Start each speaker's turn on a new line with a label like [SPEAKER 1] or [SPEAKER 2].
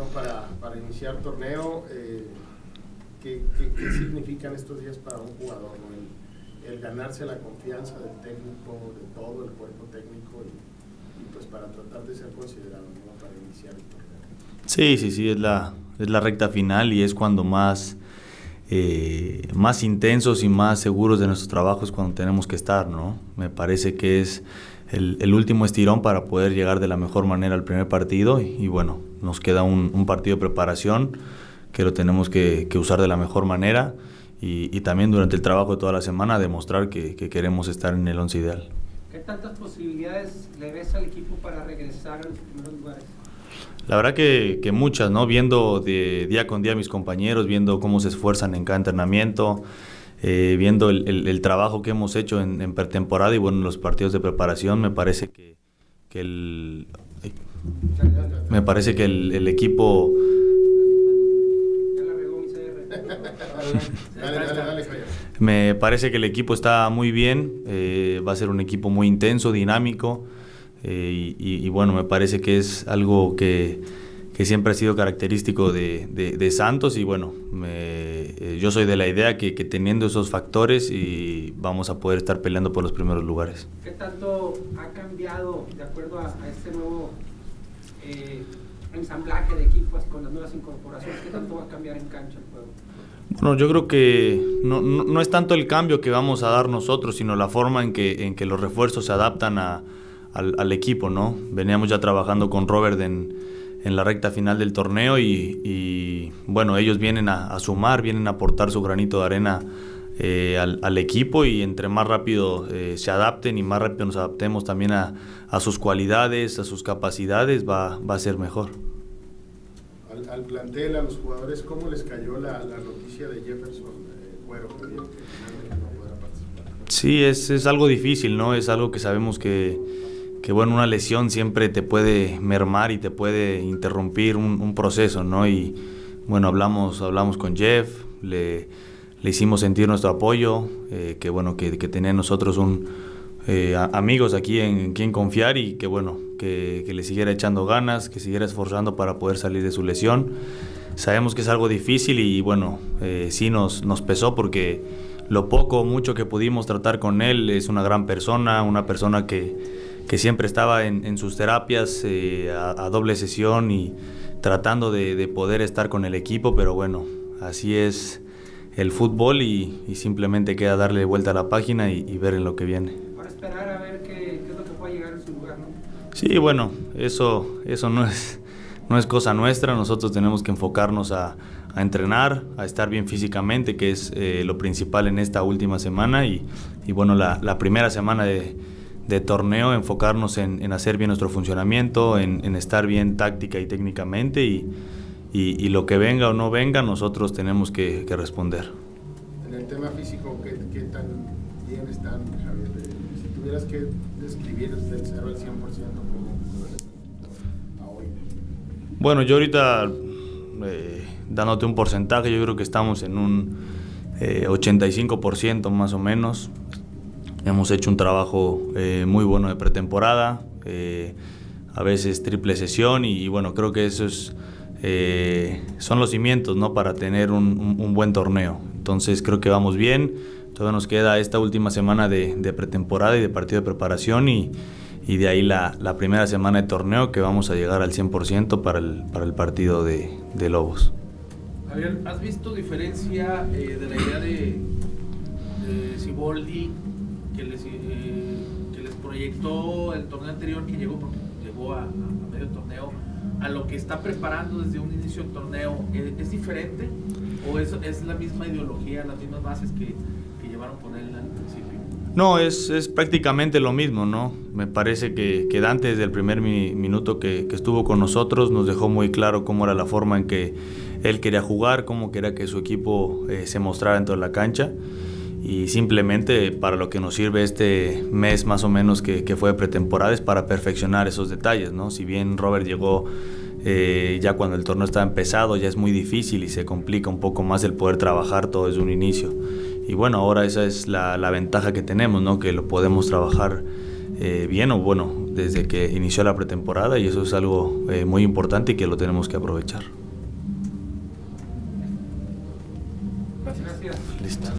[SPEAKER 1] Para iniciar torneo, ¿qué significan estos días para un jugador, ¿no? El ganarse la confianza del técnico, de todo el cuerpo técnico y pues para tratar de ser considerado, ¿no? Para iniciar el torneo.
[SPEAKER 2] Sí, es la recta final y es cuando más intensos y más seguros de nuestro trabajo es cuando tenemos que estar, ¿no? Me parece que es el último estirón para poder llegar de la mejor manera al primer partido y bueno, nos queda un partido de preparación que lo tenemos que usar de la mejor manera y también durante el trabajo de toda la semana demostrar que queremos estar en el 11 ideal.
[SPEAKER 3] ¿Qué tantas posibilidades le ves al equipo para regresar a los primeros lugares?
[SPEAKER 2] La verdad que muchas, ¿no? Viendo de día con día a mis compañeros, viendo cómo se esfuerzan en cada entrenamiento, viendo el trabajo que hemos hecho en pretemporada y bueno, en los partidos de preparación, me parece que el equipo... Me parece que el equipo está muy bien, va a ser un equipo muy intenso, dinámico, y bueno, me parece que es algo que siempre ha sido característico de Santos y bueno, yo soy de la idea que teniendo esos factores y vamos a poder estar peleando por los primeros lugares.
[SPEAKER 3] ¿Qué tanto ha cambiado de acuerdo a este nuevo ensamblaje de equipos con las nuevas incorporaciones? ¿Qué tanto va a cambiar en cancha el juego?
[SPEAKER 2] Bueno, yo creo que no es tanto el cambio que vamos a dar nosotros, sino la forma en que los refuerzos se adaptan al equipo, ¿no? Veníamos ya trabajando con Robert en la recta final del torneo y bueno, ellos vienen a sumar, vienen a aportar su granito de arena al equipo y entre más rápido se adapten y más rápido nos adaptemos también a sus cualidades, a sus capacidades, va a ser mejor.
[SPEAKER 1] Al plantel, a los jugadores, ¿cómo les cayó la noticia de Jefferson Cuero? Que finalmente no podrá participar.
[SPEAKER 2] Sí, es algo difícil, ¿no? Es algo que sabemos que bueno, una lesión siempre te puede mermar y te puede interrumpir un proceso, ¿no? Y bueno, hablamos con Jeff, le hicimos sentir nuestro apoyo, que bueno, que tenía nosotros amigos aquí en quien confiar y que bueno, que le siguiera echando ganas, que siguiera esforzando para poder salir de su lesión. Sabemos que es algo difícil y bueno, sí nos pesó porque lo poco o mucho que pudimos tratar con él, es una gran persona, una persona que siempre estaba en sus terapias a doble sesión y tratando de poder estar con el equipo, pero bueno, así es el fútbol y simplemente queda darle vuelta a la página y ver en lo que viene.
[SPEAKER 3] Para esperar a ver qué es lo que puede llegar en su lugar, ¿no?
[SPEAKER 2] Sí, bueno, eso no es cosa nuestra, nosotros tenemos que enfocarnos a entrenar, a estar bien físicamente, que es lo principal en esta última semana y bueno, la primera semana de torneo, enfocarnos en hacer bien nuestro funcionamiento, en estar bien táctica y técnicamente y lo que venga o no venga, nosotros tenemos que responder.
[SPEAKER 1] En el tema físico, ¿qué tan bien están, Javier? Si tuvieras que describir del 0 al 100%, ¿cómo a hoy?
[SPEAKER 2] Bueno, yo ahorita, dándote un porcentaje, yo creo que estamos en un 85% más o menos. Hemos hecho un trabajo muy bueno de pretemporada, a veces triple sesión y bueno, creo que eso son los cimientos, ¿no? Para tener un buen torneo. Entonces creo que vamos bien, todavía nos queda esta última semana de pretemporada y de partido de preparación y de ahí la primera semana de torneo que vamos a llegar al 100% para el partido de Lobos.
[SPEAKER 4] Javier, ¿has visto diferencia de la idea de Siboldi que les proyectó el torneo anterior que llegó a medio torneo a lo que está preparando desde un inicio del torneo? ¿Es diferente o es la misma ideología, las mismas bases que llevaron con él al principio?
[SPEAKER 2] No, es prácticamente lo mismo, ¿no? Me parece que Dante desde el primer minuto que estuvo con nosotros nos dejó muy claro cómo era la forma en que él quería jugar, cómo quería que su equipo se mostrara dentro de la cancha y simplemente para lo que nos sirve este mes más o menos que fue de pretemporada es para perfeccionar esos detalles, ¿no? Si bien Robert llegó ya cuando el torneo estaba empezado, ya es muy difícil y se complica un poco más el poder trabajar todo desde un inicio. Y bueno, ahora esa es la ventaja que tenemos, ¿no? Que lo podemos trabajar bien, o bueno, desde que inició la pretemporada, y eso es algo muy importante y que lo tenemos que aprovechar.
[SPEAKER 3] Gracias.
[SPEAKER 2] Listo.